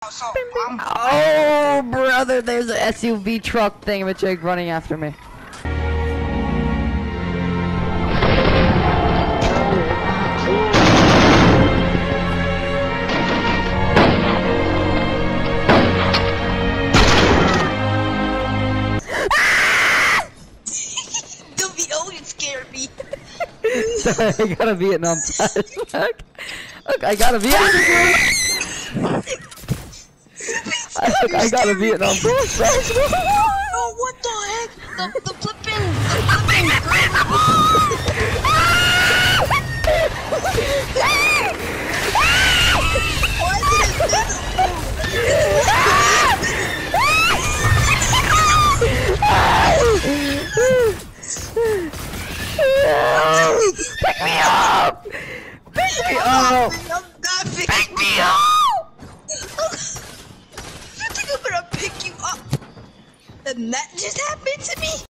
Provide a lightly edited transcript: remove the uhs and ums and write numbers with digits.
Oh, brother, there's an SUV truck thingamajig running after me. Scared me. Sorry, I got a Vietnam flashback. Look, I got a Vietnam. Look, I got a Vietnam flashback. Oh, what the heck? The flipping. Pick me up! Pick me up! Pick me up! You think I'm gonna pick you up? And that just happened to me?